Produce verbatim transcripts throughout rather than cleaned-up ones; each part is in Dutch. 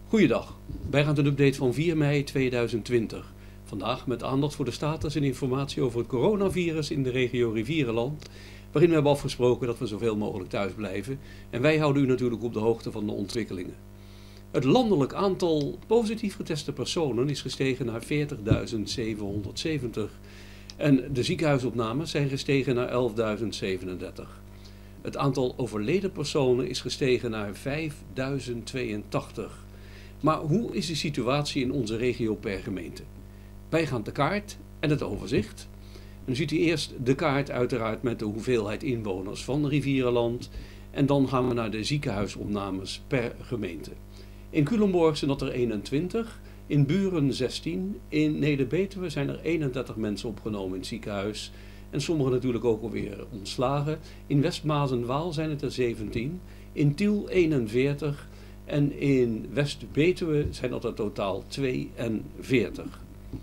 Goeiedag, wij gaan een update van vier mei tweeduizend twintig. Vandaag met aandacht voor de status en informatie over het coronavirus in de regio Rivierenland, waarin we hebben afgesproken dat we zoveel mogelijk thuis blijven. En wij houden u natuurlijk op de hoogte van de ontwikkelingen. Het landelijk aantal positief geteste personen is gestegen naar veertigduizend zevenhonderdzeventig en de ziekenhuisopnames zijn gestegen naar elfduizend zevenendertig. Het aantal overleden personen is gestegen naar vijfduizend tweeëntachtig. Maar hoe is de situatie in onze regio per gemeente? Wij gaan de kaart en het overzicht. En dan ziet u eerst de kaart uiteraard met de hoeveelheid inwoners van Rivierenland. En dan gaan we naar de ziekenhuisopnames per gemeente. In Culemborg zijn dat er eenentwintig, in Buren zestien, in Neder-Betuwe zijn er eenendertig mensen opgenomen in het ziekenhuis. En sommigen natuurlijk ook alweer ontslagen. In West-Maas en Waal zijn het er zeventien, in Tiel eenenveertig en in West-Betuwe zijn dat er totaal tweeënveertig.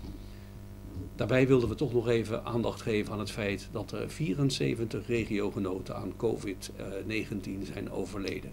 Daarbij wilden we toch nog even aandacht geven aan het feit dat er vierenzeventig regiogenoten aan covid negentien zijn overleden.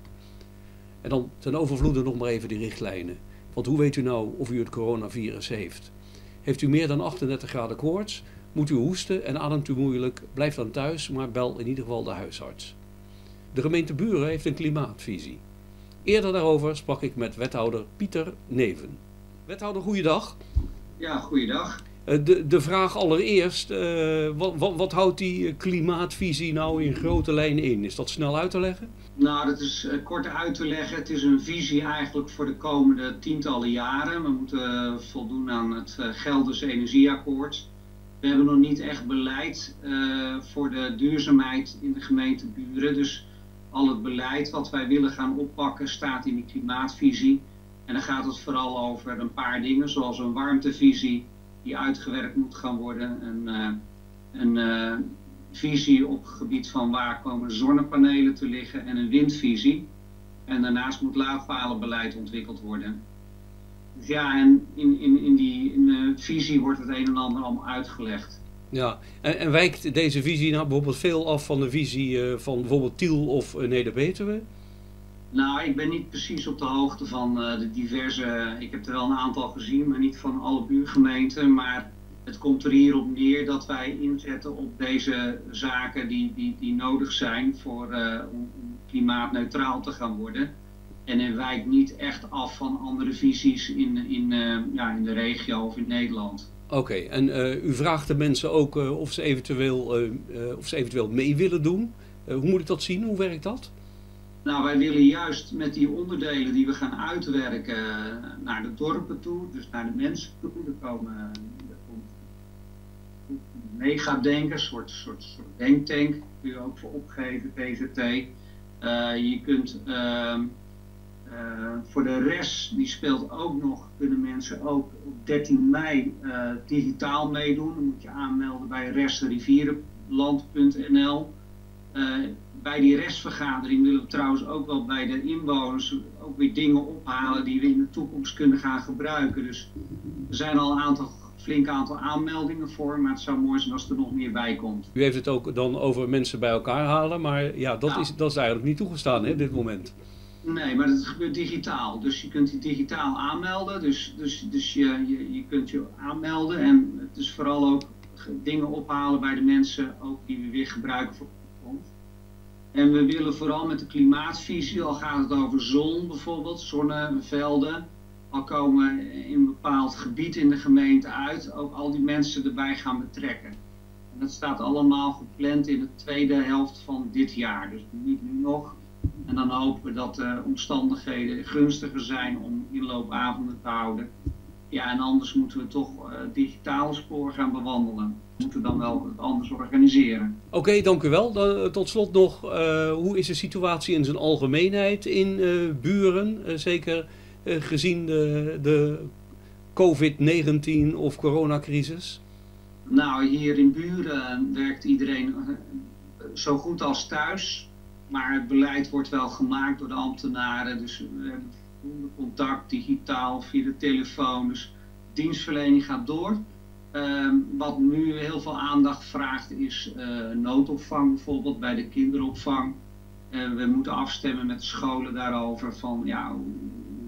En dan ten overvloede nog maar even die richtlijnen. Want hoe weet u nou of u het coronavirus heeft? Heeft u meer dan achtendertig graden koorts? Moet u hoesten en ademt u moeilijk? Blijf dan thuis, maar bel in ieder geval de huisarts. De gemeente Buren heeft een klimaatvisie. Eerder daarover sprak ik met wethouder Pieter Neven. Wethouder, goeiedag. Ja, goeiedag. De, de vraag allereerst, uh, wat, wat, wat houdt die klimaatvisie nou in grote lijnen in? Is dat snel uit te leggen? Nou, dat is uh, kort uit te leggen. Het is een visie eigenlijk voor de komende tientallen jaren. We moeten uh, voldoen aan het uh, Gelderse Energieakkoord. We hebben nog niet echt beleid uh, voor de duurzaamheid in de gemeente Buren. Dus al het beleid wat wij willen gaan oppakken staat in die klimaatvisie. En dan gaat het vooral over een paar dingen, zoals een warmtevisie die uitgewerkt moet gaan worden. Een, uh, een uh, visie op het gebied van waar komen zonnepanelen te liggen en een windvisie. En daarnaast moet laadpalenbeleid ontwikkeld worden. Dus ja, en in, in, in die in de visie wordt het een en ander allemaal uitgelegd. Ja, en, en wijkt deze visie nou bijvoorbeeld veel af van de visie uh, van bijvoorbeeld Tiel of uh, Neder-Betuwe? Nou, ik ben niet precies op de hoogte van uh, de diverse, ik heb er wel een aantal gezien, maar niet van alle buurgemeenten. Maar het komt er hierop neer dat wij inzetten op deze zaken die, die, die nodig zijn voor, uh, om, om klimaatneutraal te gaan worden. En het wijkt niet echt af van andere visies in, in, uh, ja, in de regio of in Nederland. Oké, okay, en uh, u vraagt de mensen ook uh, of, ze eventueel, uh, uh, of ze eventueel mee willen doen. Uh, hoe moet ik dat zien? Hoe werkt dat? Nou, wij willen juist met die onderdelen die we gaan uitwerken naar de dorpen toe, dus naar de mensen toe. Er komen er komt megadenkers, een soort, soort, soort denktank, kun je ook voor opgeven, P Z T. Uh, je kunt uh, uh, voor de rest, die speelt ook nog, kunnen mensen ook op dertien mei uh, digitaal meedoen. Dan moet je aanmelden bij restrivierenland punt n l. Uh, bij die restvergadering willen we trouwens ook wel bij de inwoners ook weer dingen ophalen die we in de toekomst kunnen gaan gebruiken. Dus er zijn al een aantal, flink aantal aanmeldingen voor, maar het zou mooi zijn als er nog meer bij komt. U heeft het ook dan over mensen bij elkaar halen, maar ja, dat, nou, is, dat is eigenlijk niet toegestaan hè, op dit moment. Nee, maar het gebeurt digitaal. Dus je kunt je digitaal aanmelden. Dus, dus, dus je, je, je kunt je aanmelden en het is vooral ook dingen ophalen bij de mensen ook die we weer gebruiken voor ons. En we willen vooral met de klimaatvisie, al gaat het over zon bijvoorbeeld, zonnevelden, al komen in een bepaald gebied in de gemeente uit, ook al die mensen erbij gaan betrekken. En dat staat allemaal gepland in de tweede helft van dit jaar, dus niet nu nog. En dan hopen we dat de omstandigheden gunstiger zijn om inloopavonden te houden. Ja, en anders moeten we toch uh, digitale spoor gaan bewandelen. We moeten dan wel het anders organiseren. Oké, okay, dank u wel. Dan, tot slot nog, uh, hoe is de situatie in zijn algemeenheid in uh, Buren? Uh, zeker uh, gezien de, de covid negentien of coronacrisis? Nou, hier in Buren werkt iedereen uh, zo goed als thuis. Maar het beleid wordt wel gemaakt door de ambtenaren. Dus we hebben contact, digitaal, via de telefoon. Dus dienstverlening gaat door. Uh, wat nu heel veel aandacht vraagt is uh, noodopvang bijvoorbeeld bij de kinderopvang. Uh, we moeten afstemmen met de scholen daarover van ja, hoe,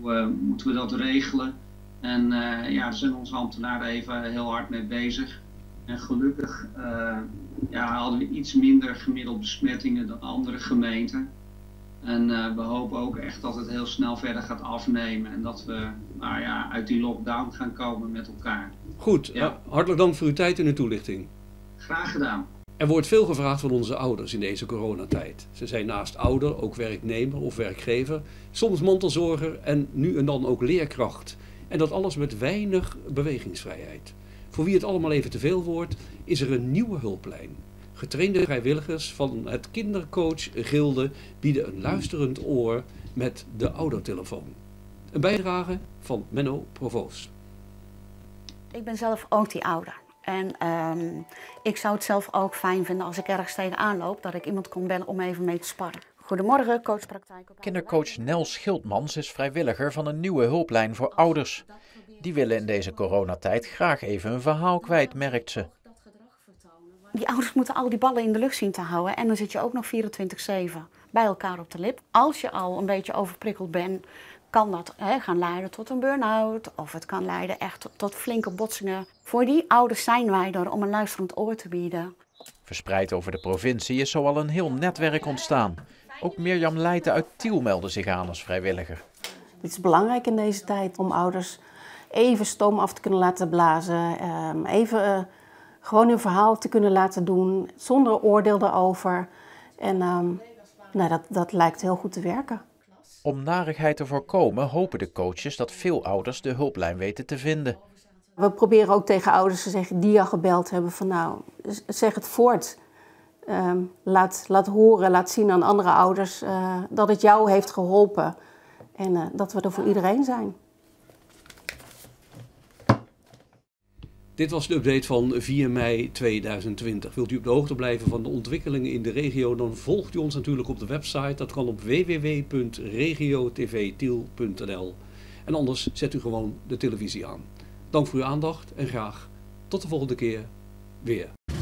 uh, moeten we dat regelen. En uh, ja, daar zijn onze ambtenaren even heel hard mee bezig. En gelukkig uh, ja, hadden we iets minder gemiddeld besmettingen dan andere gemeenten. En uh, we hopen ook echt dat het heel snel verder gaat afnemen. En dat we nou ja, uit die lockdown gaan komen met elkaar. Goed, ja. uh, hartelijk dank voor uw tijd en uw toelichting. Graag gedaan. Er wordt veel gevraagd van onze ouders in deze coronatijd. Ze zijn naast ouder ook werknemer of werkgever, soms mantelzorger en nu en dan ook leerkracht. En dat alles met weinig bewegingsvrijheid. Voor wie het allemaal even te veel wordt, is er een nieuwe hulplijn. Getrainde vrijwilligers van het kindercoach Gilde bieden een luisterend oor met de oudertelefoon. Een bijdrage van Menno Provoost. Ik ben zelf ook die ouder. En um, ik zou het zelf ook fijn vinden als ik ergens tegenaan loop, dat ik iemand kon bellen om even mee te sparren. Goedemorgen, coachpraktijk. Kindercoach Nel Schildmans is vrijwilliger van een nieuwe hulplijn voor ouders. Die willen in deze coronatijd graag even een verhaal kwijt, merkt ze. Die ouders moeten al die ballen in de lucht zien te houden en dan zit je ook nog vierentwintig zeven bij elkaar op de lip. Als je al een beetje overprikkeld bent, kan dat hè, gaan leiden tot een burn-out of het kan leiden echt tot, tot flinke botsingen. Voor die ouders zijn wij er om een luisterend oor te bieden. Verspreid over de provincie is zo al een heel netwerk ontstaan. Ook Mirjam Leijten uit Tiel meldde zich aan als vrijwilliger. Het is belangrijk in deze tijd om ouders even stoom af te kunnen laten blazen. Even uh, gewoon hun verhaal te kunnen laten doen zonder oordeel erover. En um, nou, dat, dat lijkt heel goed te werken. Om narigheid te voorkomen hopen de coaches dat veel ouders de hulplijn weten te vinden. We proberen ook tegen ouders te zeggen die al gebeld hebben van nou, zeg het voort. Um, laat, laat horen, laat zien aan andere ouders uh, dat het jou heeft geholpen. En uh, dat we er voor iedereen zijn. Dit was de update van vier mei tweeduizend twintig. Wilt u op de hoogte blijven van de ontwikkelingen in de regio, dan volgt u ons natuurlijk op de website. Dat kan op w w w punt regio t v tiel punt n l. En anders zet u gewoon de televisie aan. Dank voor uw aandacht en graag tot de volgende keer weer.